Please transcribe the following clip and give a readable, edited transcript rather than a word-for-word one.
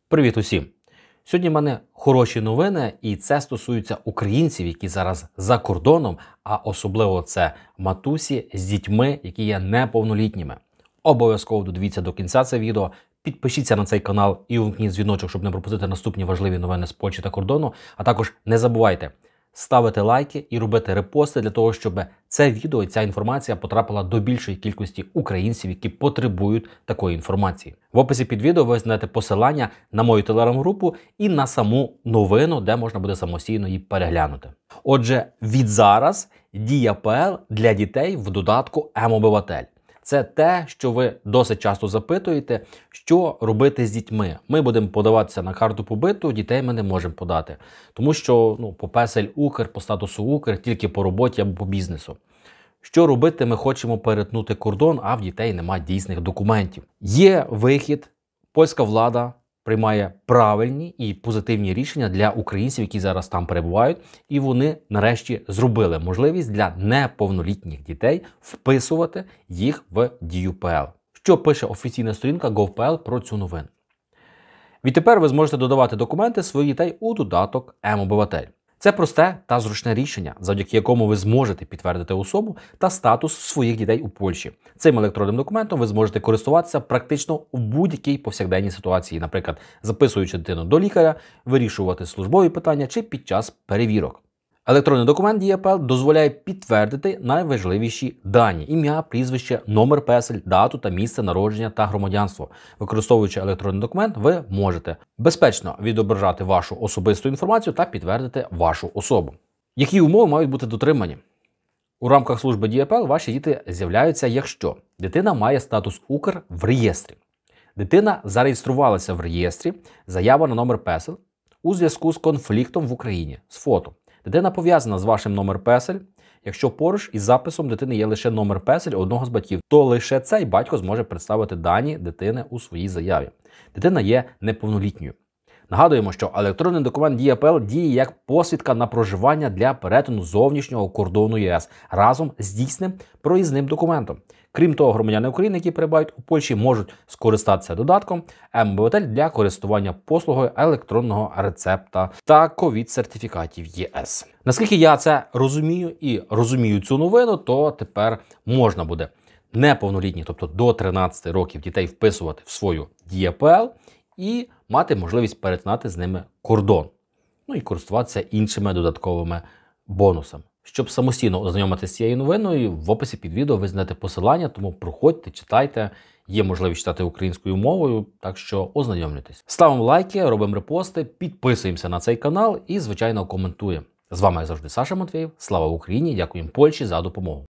Привіт усім! Сьогодні в мене хороші новини, і це стосується українців, які зараз за кордоном, а особливо це матусі з дітьми, які є неповнолітніми. Обов'язково додивіться до кінця це відео, підпишіться на цей канал і увімкніть дзвіночок, щоб не пропустити наступні важливі новини з Польщі та кордону. А також не забувайте ставити лайки і робити репости для того, щоб це відео і ця інформація потрапила до більшої кількості українців, які потребують такої інформації. В описі під відео ви знайдете посилання на мою телеграм-групу і на саму новину, де можна буде самостійно її переглянути. Отже, від зараз дія ПЛ для дітей в додатку М-Обиватель. Це те, що ви досить часто запитуєте, що робити з дітьми. Ми будемо подаватися на карту побиту, дітей ми не можемо подати. Тому що по песель Укр, по статусу Укр, тільки по роботі або по бізнесу. Що робити, ми хочемо перетнути кордон, а в дітей немає дійсних документів. Є вихід, польська влада приймає правильні і позитивні рішення для українців, які зараз там перебувають, і вони нарешті зробили можливість для неповнолітніх дітей вписувати їх в дію ПЛ. Що пише офіційна сторінка gov.pl про цю новину? Відтепер ви зможете додавати документи своїх дітей у додаток М-Обиватель. Це просте та зручне рішення, завдяки якому ви зможете підтвердити особу та статус своїх дітей у Польщі. Цим електронним документом ви зможете користуватися практично у будь-якій повсякденній ситуації, наприклад, записуючи дитину до лікаря, вирішувати службові питання чи під час перевірок. Електронний документ Дія ПЛ дозволяє підтвердити найважливіші дані – ім'я, прізвище, номер песель, дату та місце народження та громадянство. Використовуючи електронний документ, ви можете безпечно відображати вашу особисту інформацію та підтвердити вашу особу. Які умови мають бути дотримані? У рамках служби Дія ПЛ ваші діти з'являються, якщо дитина має статус Укр в реєстрі, дитина зареєструвалася в реєстрі, заява на номер песель у зв'язку з конфліктом в Україні з фото. Дитина пов'язана з вашим номер песель. Якщо поруч із записом дитини є лише номер песель одного з батьків, то лише цей батько зможе представити дані дитини у своїй заяві. Дитина є неповнолітньою. Нагадуємо, що електронний документ Дія ПЛ діє як посвідка на проживання для перетину зовнішнього кордону ЄС разом з дійсним проїзним документом. Крім того, громадяни України, які перебувають у Польщі, можуть скористатися додатком М-Обиватель для користування послугою електронного рецепта та ковід-сертифікатів ЄС. Наскільки я це розумію і розумію цю новину, то тепер можна буде неповнолітніх, тобто до 13 років дітей вписувати в свою Дія ПЛ і мати можливість перетинати з ними кордон. І користуватися іншими додатковими бонусами. Щоб самостійно ознайомитися з цією новиною, в описі під відео ви знайдете посилання, тому проходьте, читайте, є можливість читати українською мовою, так що ознайомлюйтесь. Ставимо лайки, робимо репости, підписуємося на цей канал і, звичайно, коментуємо. З вами, як завжди, Саша Матвєєв. Слава Україні! Дякуємо Польщі за допомогу!